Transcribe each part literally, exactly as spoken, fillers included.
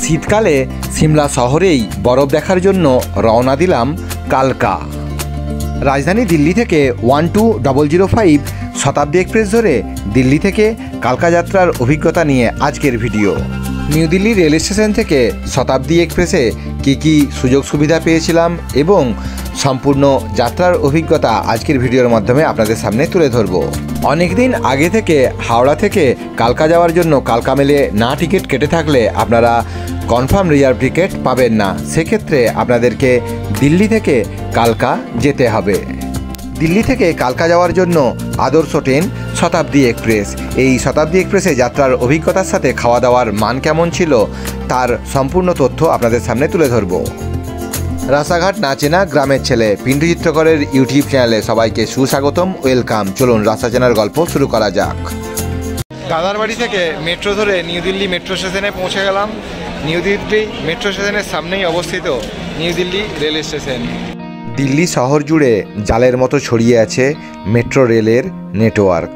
শীতকালে সিমলা শহরেই বরফ দেখার জন্য রওনা দিলাম কালকা। রাজধানী দিল্লি থেকে one two double zero five Shatabdi express ধরে দিল্লি থেকে কালকা যাত্রার অভিজ্ঞতা নিয়ে আজকের video. New Delhi rail station থেকে শতাব্দী এক্সপ্রেসে কী কী সুযোগ সুবিধা পেয়েছিলাম এবং সম্পূর্ণ যাত্রার অভিজ্ঞতা আজকের ভিডিওর মাধ্যমে আপনাদের সামনে তুলে ধরব। অনেক দিন আগে থেকে হাওড়া থেকে কালকা যাওয়ার জন্য কালকা মেলে না টিকিট কেটে থাকলে আপনারা কনফার্ম রিজার্ভ টিকিট পাবেন না, সেক্ষেত্রে আপনাদেরকে দিল্লি থেকে কালকা যেতে হবে। দিল্লি থেকে কালকা যাওয়ার জন্য আদর্শ ট্রেন শতাব্দী এক্সপ্রেস। এই শতাব্দী এক্সপ্রেসে যাত্রার অভিজ্ঞতার সাথে খাওয়া দাওয়ার মান কেমন ছিল তার সম্পূর্ণ তথ্য আপনাদের সামনে তুলে ধরব। রাস্তাঘাট না চেনা গ্রামের ছেলে পিন্টু চিত্রকরের ইউটিউব চ্যানেলে সবাইকে সুস্বাগতম, ওয়েলকাম। চলুন রাস্তা চেনার গল্প শুরু করা যাক। দাদার বাড়ি থেকে মেট্রো ধরে নিউ দিল্লি মেট্রো স্টেশনে পৌঁছে গেলাম। নিউ দিল্লি মেট্রো স্টেশনের সামনেই অবস্থিত new Delhi rail station. Delhi শহর জুড়ে জালের মতো ছড়িয়ে আছে মেট্রো রেলের নেটওয়ার্ক।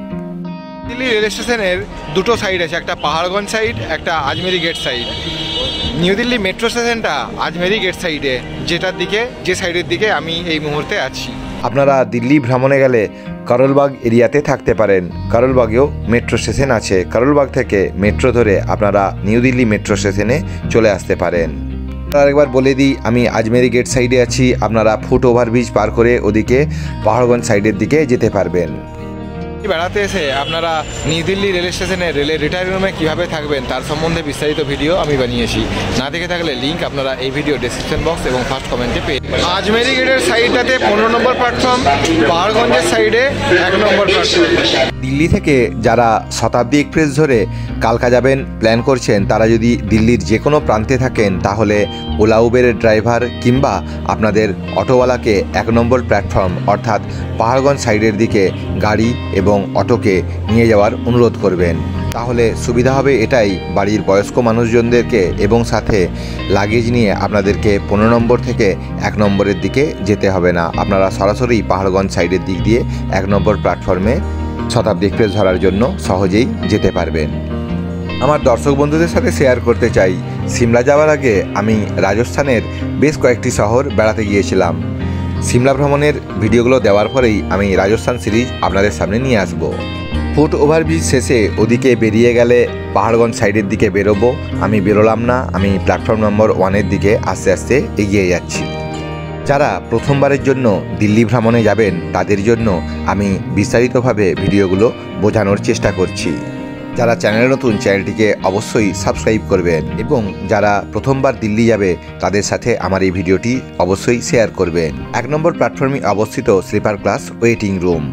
দিল্লি রেল স্টেশনের দুটো সাইড আছে, একটা পাহাড়গঞ্জ সাইড, একটা Ajmeri gate side. New Delhi metro স্টেশনটা আজমেরি গেট সাইডে, যেটার দিকে যে সাইডের দিকে আমি এই মুহূর্তে আছি। আপনারা দিল্লি ভ্রমণে গেলে করলবাগ এরিয়াতে থাকতে পারেন। করলবাগেও মেট্রো স্টেশন আছে। করলবাগ থেকে মেট্রো ধরে আপনারা নিউ দিল্লি মেট্রো স্টেশনে চলে আসতে পারেন। আরেকবার বলে দিই, আমি আজমেরি গেট সাইডে আছি। আপনারা ফুট ওভারব্রিজ পার করে ওদিকে পাহাড়গঞ্জ সাইডের দিকে যেতে পারবেন। বেড়াতে এসে আপনারা নিউ দিল্লি রেল স্টেশনে রেলের রিটায়ারিং রুমে কীভাবে থাকবেন তার সম্বন্ধে বিস্তারিত ভিডিও আমি বানিয়েছি। না দেখে থাকলে লিঙ্ক আপনারা এই ভিডিও ডেসক্রিপশন বক্স এবং ফার্স্ট কমেন্টে পেয়ে। আজমেরি গেটের সাইডটাতে পনেরো নম্বর প্ল্যাটফর্ম, পাহাড়গঞ্জের সাইডে এক নম্বর প্ল্যাটফর্ম। দিল্লি থেকে যারা শতাব্দী এক্সপ্রেস ধরে কালকা যাবেন প্ল্যান করছেন, তারা যদি দিল্লির যে কোনো প্রান্তে থাকেন তাহলে ওলা উবেরের ড্রাইভার কিংবা আপনাদের অটোওয়ালাকে এক নম্বর প্ল্যাটফর্ম অর্থাৎ পাহাড়গঞ্জ সাইডের দিকে গাড়ি এবং অটোকে নিয়ে যাওয়ার অনুরোধ করবেন। তাহলে সুবিধা হবে এটাই, বাড়ির বয়স্ক মানুষজনদেরকে এবং সাথে লাগেজ নিয়ে আপনাদেরকে পনেরো নম্বর থেকে এক নম্বরের দিকে যেতে হবে না। আপনারা সরাসরি পাহাড়গঞ্জ সাইডের দিক দিয়ে এক নম্বর প্ল্যাটফর্মে শতাব্দী এক্সপ্রেস ধরার জন্য সহজেই যেতে পারবেন। আমার দর্শক বন্ধুদের সাথে শেয়ার করতে চাই, সিমলা যাওয়ার আগে আমি রাজস্থানের বেশ কয়েকটি শহর বেড়াতে গিয়েছিলাম। সিমলা ভ্রমণের ভিডিওগুলো দেওয়ার পরেই আমি রাজস্থান সিরিজ আপনাদের সামনে নিয়ে আসব। ফুট ওভারব্রিজ শেষে ওদিকে বেরিয়ে গেলে পাহাড়গঞ্জ সাইডের দিকে বেরোবো। আমি বেরোলাম না, আমি প্ল্যাটফর্ম নম্বর ওয়ানের দিকে আস্তে আস্তে এগিয়ে যাচ্ছি। যারা প্রথমবারের জন্য দিল্লি ভ্রমণে যাবেন তাদের জন্য আমি বিস্তারিতভাবে ভিডিওগুলো বোঝানোর চেষ্টা করছি। যারা চ্যানেলে নতুন, চ্যানেলটিকে অবশ্যই সাবস্ক্রাইব করবেন এবং যারা প্রথমবার দিল্লি যাবে তাদের সাথে আমার এই ভিডিওটি অবশ্যই শেয়ার করবেন। এক নম্বর প্ল্যাটফর্মে অবস্থিত sleeper class waiting room.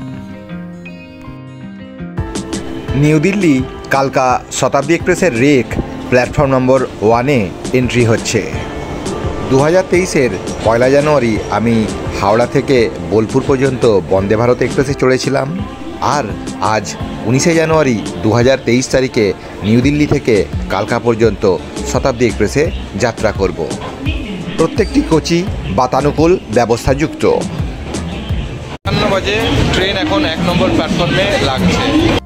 New Delhi কালকা শতাব্দী এক্সপ্রেসের রেক প্ল্যাটফর্ম নম্বর ওয়ানে এন্ট্রি হচ্ছে। দু হাজার তেইশের পয়লা জানুয়ারি আমি হাওড়া থেকে বোলপুর পর্যন্ত বন্দে ভারত এক্সপ্রেসে চড়েছিলাম, আর আজ উনিশে জানুয়ারি দু হাজার তেইশ তারিখে নিউ দিল্লি থেকে কালকা পর্যন্ত শতাব্দী এক্সপ্রেসে যাত্রা করব। প্রত্যেকটি কোচই বাতানুকূল ব্যবস্থাযুক্ত। একান্ন বাজে ট্রেন এখন এক নম্বর প্ল্যাটফর্মে লাগছে।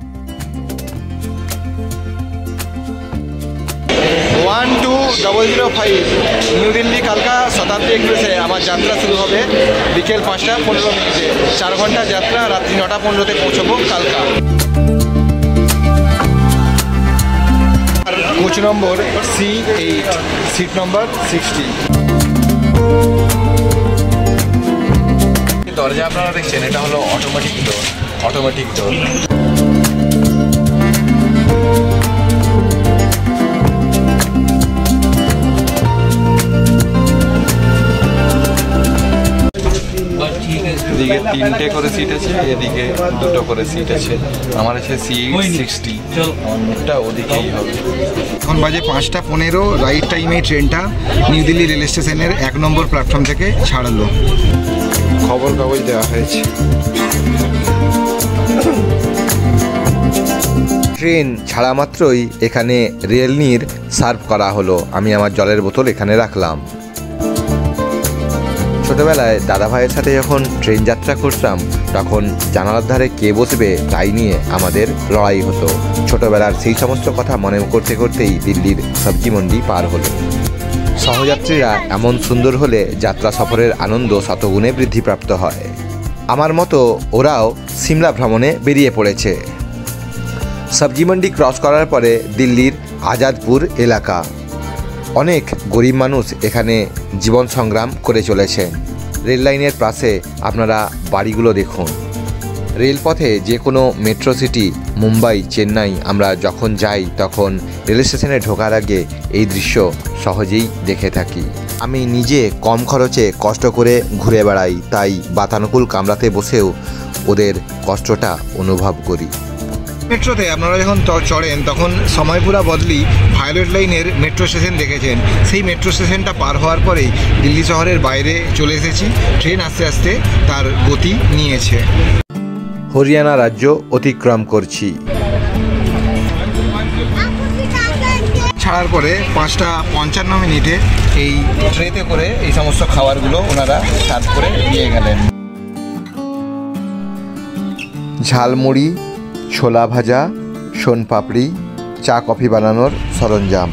One two double zero five new Delhi কালকা শতাব্দী এক্সপ্রেসে আমার যাত্রা শুরু হবে বিকেল পাঁচটা পনেরো মিনিটে। চার ঘন্টা যাত্রা, রাত্রি নটা পনেরোতে পৌঁছবো কালকা। আর coach number C eight, seat number sixty. দরজা আপনারা দেখছেন, এটা হলো অটোমেটিক ডোর। অটোমেটিক ডোর এদিকে তিনটে করে সিট আছে, এদিকে দুটো করে সিট আছে। আমার আছে সি সিক্সটি, অনেকটা ওদিকেই হবে। এখন বাজে পাঁচটা পনেরো, রাইট টাইমে ট্রেনটা নিউ দিল্লি রেল স্টেশনের এক নম্বর প্ল্যাটফর্ম থেকে ছাড়লো। খবর কাগজ দেওয়া হয়েছে। ট্রেন ছাড়া মাত্রই এখানে রেলনির সার্ভ করা হলো। আমি আমার জলের বোতল এখানে রাখলাম। ছোটবেলায় দাদা ভাইয়ের সাথে যখন ট্রেন যাত্রা করতাম তখন জানালার ধারে কে বসবে তাই নিয়ে আমাদের লড়াই হতো। ছোটবেলার সেই সমস্ত কথা মনে করতে করতেই দিল্লির সবজি মন্ডি পার হলো। সহযাত্রীরা এমন সুন্দর হলে যাত্রা সফরের আনন্দ শতগুণে বৃদ্ধিপ্রাপ্ত হয়। আমার মতো ওরাও সিমলা ভ্রমণে বেরিয়ে পড়েছে। সবজি মন্ডি ক্রস করার পরে দিল্লির আজাদপুর এলাকা। অনেক গরিব মানুষ এখানে জীবন সংগ্রাম করে চলেছেন। রেল লাইনের পাশে আপনারা বাড়িগুলো দেখুন। রেলপথে যে কোনো মেট্রো সিটি, মুম্বাই, চেন্নাই আমরা যখন যাই তখন রেল স্টেশনে ঢোকার আগে এই দৃশ্য সহজেই দেখে থাকি। আমি নিজে কম খরচে কষ্ট করে ঘুরে বেড়াই, তাই বাতানুকূল কামরাতে বসেও ওদের কষ্টটা অনুভব করি। মেট্রোতে আপনারা যখন চড়েন তখন সময়পুরা বদলি ভায়োলেট লাইনের মেট্রো স্টেশন দেখেছেন। সেই মেট্রো স্টেশনটা পার হওয়ার পরেই দিল্লি শহরের বাইরে চলে এসেছি। ট্রেন আস্তে আস্তে তার গতি নিয়েছে। হরিয়ানা রাজ্য অতিক্রম করছি। ছাড়ার পরে পাঁচটা পঞ্চান্ন মিনিটে এই ট্রেতে করে এই সমস্ত খাবারগুলো ওনারা সার্ভ করে দিয়ে গেলেন। ঝালমুড়ি, ছোলা ভাজা, সোনপাপড়ি, চা কফি বানানোর সরঞ্জাম।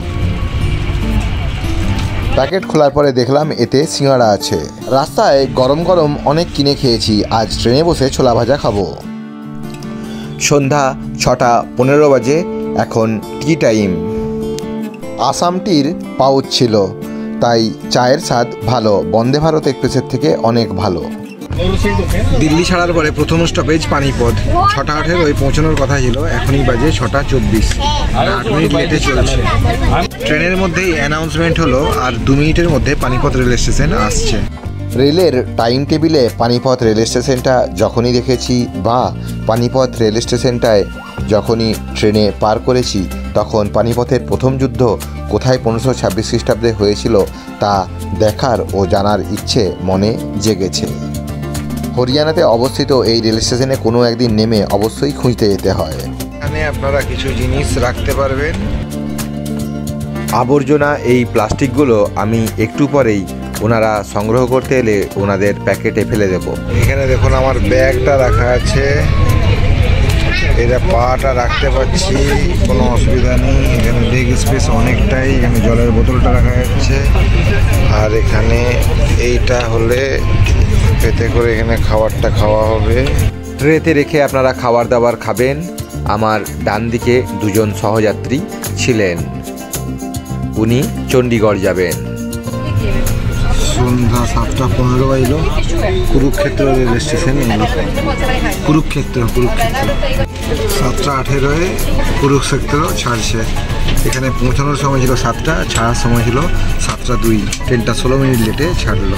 প্যাকেট খোলার পরে দেখলাম এতে সিঙ্গাড়া আছে। রাস্তায় গরম গরম অনেক কিনে খেয়েছি। আজ ট্রেনে বসে ছোলা ভাজা খাবো। সন্ধ্যা ছটা পনেরো বাজে, এখন টি টাইম। আসাম টির পাউচ ছিল, তাই চায়ের স্বাদ ভালো। বন্দে ভারত এক্সপ্রেসের থেকে অনেক ভালো। দিল্লি ছাড়ার পরে প্রথম স্টপেজ পানিপথ। ছটা আঠেরোয় পৌঁছানোর কথা ছিল, এখনই বাজে ছটা চব্বিশ, আট মিনিট লেটে চলছে। ট্রেনের মধ্যেই অ্যানাউন্সমেন্ট হলো আর দু মিনিটের মধ্যে পানিপথ রেল স্টেশন আসছে। রেলের টাইম টেবিলে পানিপথ রেল স্টেশনটা যখনই দেখেছি বা পানিপথ রেল স্টেশনটায় যখনই ট্রেনে পার করেছি তখন পানিপথের প্রথম যুদ্ধ কোথায় পনেরোশো ছাব্বিশ খ্রিস্টাব্দে হয়েছিল তা দেখার ও জানার ইচ্ছে মনে জেগেছে। হরিয়ানাতে অবস্থিত এই রেল স্টেশনে কোনো একদিন নেমে অবশ্যই খুঁজতে যেতে হয়। এখানে আপনারা কিছু জিনিস রাখতে পারবেন। আবর্জনা এই প্লাস্টিকগুলো আমি একটু পরেই ওনারা সংগ্রহ করতে এলে ওনাদের প্যাকেটে ফেলে দেব। এখানে দেখুন আমার ব্যাগটা রাখা আছে, এটা পাটা রাখতে পারছি, কোনো অসুবিধা নেই। এখানে লেগ স্পেস অনেকটাই। এখানে জলের বোতলটা রাখা যাচ্ছে। আর এখানে এইটা হলে এতে করে এখানে খাবারটা খাওয়া হবে। ট্রেতে রেখে আপনারা খাবার দাবার খাবেন। আমার ডান দিকে দুজন সহযাত্রী ছিলেন, উনি চণ্ডীগড় যাবেন। সন্ধ্যা সাতটা পনেরো বাজলো। কুরুক্ষেত্র রেল স্টেশন এলো। কুরুক্ষেত্র কুরুক্ষেত্র সাতটা আঠেরোয় কুরুক্ষেত্র ছাড়ছে। এখানে পৌঁছানোর সময় ছিল সাতটা, ছাড়ার সময় ছিল সাতটা দুই। ট্রেনটা ষোলো মিনিট লেটে ছাড়লো।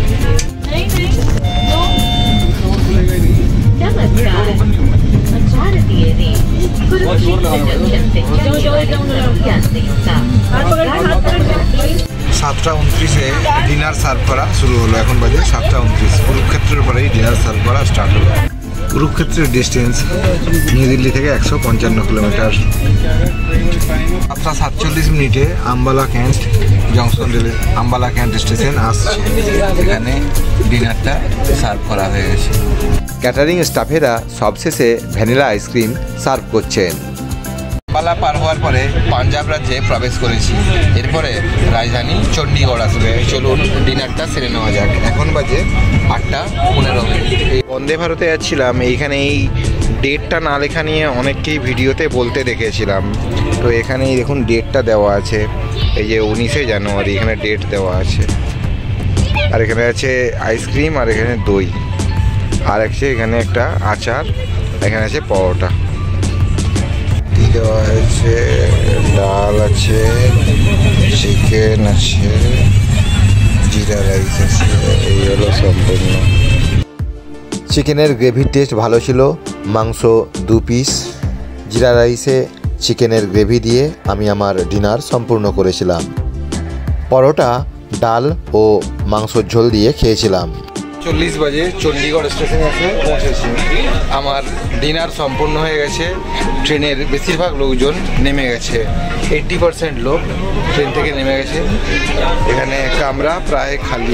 সাতটা উনত্রিশে ডিনার সার্ভ করা শুরু হলো। এখন বাজে সাতটা উনত্রিশ। কুরুক্ষেত্রের পরেই ডিনার সার্ভ করা স্টার্ট হলো। কুরুক্ষেত্রের ডিস্টেন্স নিউ দিল্লি থেকে একশো পঞ্চান্ন কিলোমিটার। সাতটা সাতচল্লিশ মিনিটে আম্বালা ক্যান্ট জংশন রেলে আম্বালা ক্যান্ট স্টেশন আসছে। এখানে ডিনারটা সার্ভ করা হয়ে গেছে। ক্যাটারিং স্টাফেরা সবশেষে ভ্যানিলা আইসক্রিম সার্ভ করছেন। আম্বালা পার হওয়ার পরে পাঞ্জাব রাজ্যে প্রবেশ করেছি। এরপরে রাজধানী চণ্ডীগড় আসবে। চলুন ডিনারটা সেরে নেওয়া যাক। এখন বাজে আটটা পনেরো মিনিট। এই বন্দে ভারতে যাচ্ছিলাম। এইখানে এই ডেটটা না লেখা নিয়ে অনেককেই ভিডিওতে বলতে দেখেছিলাম। তো এখানেই দেখুন ডেটটা দেওয়া আছে, এই যে উনিশে জানুয়ারি এখানে ডেট দেওয়া আছে। আর এখানে আছে আইসক্রিম, আর এখানে দই, আর আছে এখানে একটা আচার, এখানে আছে পরোটা দেওয়া হয়েছে, ডাল আছে, চিকেন আছে, জিরা রাইস আছে। এই হলো সম্পূর্ণ। চিকেনের গ্রেভির টেস্ট ভালো ছিল। মাংস দু পিস, জিরা রাইসে চিকেনের গ্রেভি দিয়ে আমি আমার ডিনার সম্পূর্ণ করেছিলাম। পরোটা, ডাল ও মাংসর ঝোল দিয়ে খেয়েছিলাম। চল্লিশ বাজে চণ্ডীগড় স্টেশনে এসে পৌঁছেছি। আমার ডিনার সম্পূর্ণ হয়ে গেছে। ট্রেনের বেশিরভাগ লোকজন নেমে গেছে, এইট্টি পার্সেন্ট লোক ট্রেন থেকে নেমে গেছে। এখানে কামরা প্রায় খালি।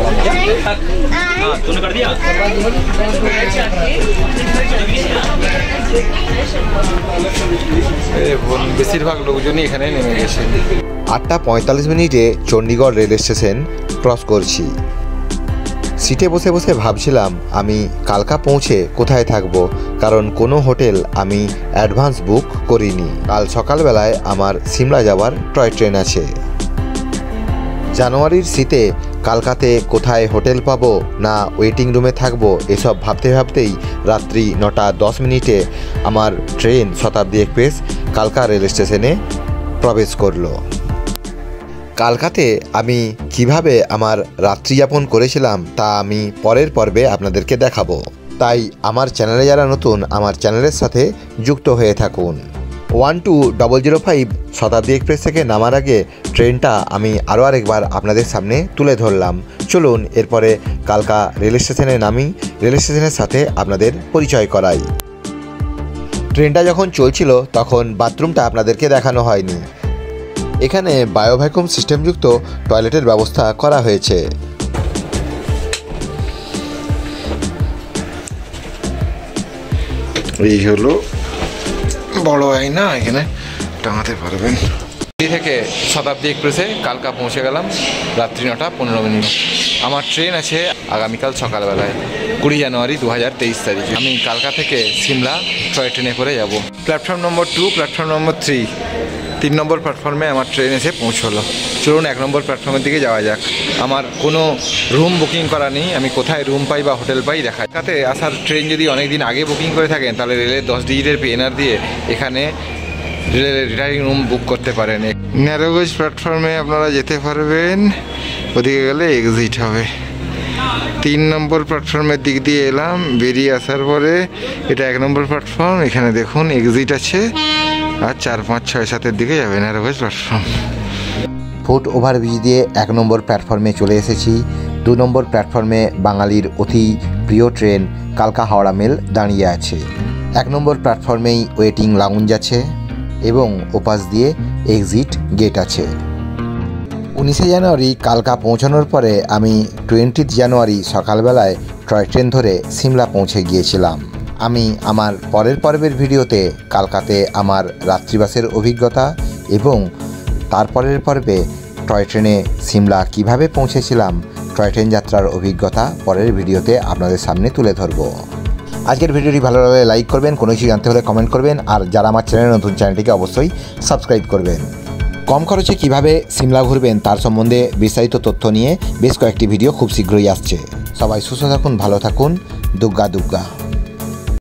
বেশিরভাগ লোকজনই এখানে নেমে গেছে। আটটা পঁয়তাল্লিশ মিনিটে চণ্ডীগড় রেল স্টেশন ক্রস করছি। সিটে বসে বসে ভাবছিলাম আমি কালকা পৌঁছে কোথায় থাকব, কারণ কোনো হোটেল আমি অ্যাডভান্স বুক করিনি। কাল সকালবেলায় আমার সিমলা যাওয়ার টয় ট্রেন আছে। জানুয়ারির শীতে কালকাতে কোথায় হোটেল পাবো না ওয়েটিং রুমে থাকবো এসব ভাবতে ভাবতেই রাত্রি নটা দশ মিনিটে আমার ট্রেন শতাব্দী এক্সপ্রেস কালকা রেল স্টেশনে প্রবেশ করলো। কালকাতে আমি কিভাবে আমার রাত্রিযাপন করেছিলাম তা আমি পরের পর্বে আপনাদেরকে দেখাবো, তাই আমার চ্যানেলে যারা নতুন আমার চ্যানেলের সাথে যুক্ত হয়ে থাকুন। One two double zero five Shatabdi express থেকে নামার আগে ট্রেনটা আমি আরও আরেকবার আপনাদের সামনে তুলে ধরলাম। চলুন এরপরে কালকা রেল স্টেশনে নামি, রেল স্টেশনের সাথে আপনাদের পরিচয় করাই। ট্রেনটা যখন চলছিল তখন বাথরুমটা আপনাদেরকে দেখানো হয়নি। এখানে বায়োভ্যাকুয়াম সিস্টেমযুক্ত টয়লেটের ব্যবস্থা করা হয়েছে। এই হলো বড় আয়না, এখানে টাঙাতে পারবেন। দিল্লি থেকে শতাব্দী এক্সপ্রেসে কালকা পৌঁছে গেলাম রাত্রি নটা পনেরো মিনিট। আমার ট্রেন আছে আগামীকাল সকালবেলায় কুড়ি জানুয়ারি দু হাজার তেইশ তারিখে। আমি কালকা থেকে সিমলা টয় ট্রেনে করে যাব। Platform number two, platform number three, তিন নম্বর প্ল্যাটফর্মে আমার ট্রেন এসে পৌঁছলো। চলুন এক নম্বর প্ল্যাটফর্মের দিকে যাওয়া যাক। আমার কোনো রুম বুকিং করা নেই, আমি কোথায় রুম পাই বা হোটেল পাই দেখাই। তাতে আসার ট্রেন যদি অনেক দিন আগে বুকিং করে থাকেন তাহলে রেলের দশ ডিজিটের পিএনআর দিয়ে এখানে রেলের রিটায়ারিং রুম বুক করতে পারেন। ন্যারোগেজ প্ল্যাটফর্মে আপনারা যেতে পারবেন, ওদিকে গেলে এক্সিট হবে। তিন নম্বর প্ল্যাটফর্মের দিক দিয়ে এলাম, বেরিয়ে আসার পরে এটা এক নম্বর প্ল্যাটফর্ম, এখানে দেখুন এক্সিট আছে। আর চার পাঁচ ছয় সাতের দিকে যাবে ন্যারোগেজ প্ল্যাটফর্ম। ফুট ওভারব্রিজ দিয়ে এক নম্বর প্ল্যাটফর্মে চলে এসেছি। দু নম্বর প্ল্যাটফর্মে বাঙালির অতি প্রিয় ট্রেন কালকা হাওড়া মেল দাঁড়িয়ে আছে। এক নম্বর প্ল্যাটফর্মেই ওয়েটিং লাউঞ্জ আছে এবং ওপাশ দিয়ে এক্সিট গেট আছে। উনিশে জানুয়ারি কালকা পৌঁছানোর পরে আমি টোয়েন্টিথ জানুয়ারি সকালবেলায় টয় ট্রেন ধরে সিমলা পৌঁছে গিয়েছিলাম। আমি আমার পরের পর্বের ভিডিওতে কালকাতে আমার রাত্রিবাসের অভিজ্ঞতা এবং তারপরের পর্বে টয় ট্রেনে সিমলা কিভাবে পৌঁছেছিলাম টয় ট্রেন যাত্রার অভিজ্ঞতা পরের ভিডিওতে আপনাদের সামনে তুলে ধরব। আজকের ভিডিওটি ভালো লাগলে লাইক করবেন, কোনো কিছু জানতে হলে কমেন্ট করবেন, আর যারা আমার চ্যানেল নতুন চ্যানেলটিকে অবশ্যই সাবস্ক্রাইব করবেন। কম খরচে কিভাবে সিমলা ঘুরবেন তার সম্বন্ধে বিস্তারিত তথ্য নিয়ে বেশ কয়েকটি ভিডিও খুব শীঘ্রই আসছে। সবাই সুস্থ থাকুন, ভালো থাকুন, দুগ্গা দুগ্গা।